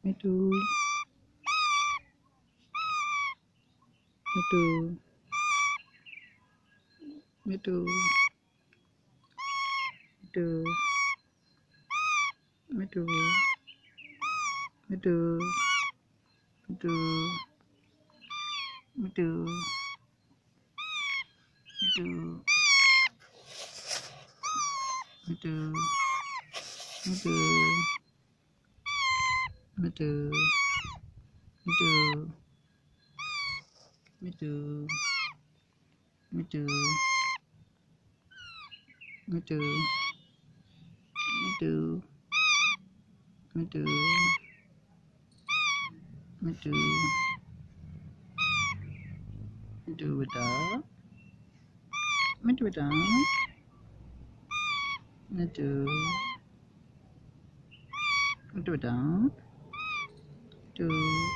Itu, itu, itu, itu, itu, itu, itu, itu, itu, itu, itu, itu, itu, itu, itu, itu betul, itu betul, itu betul, itu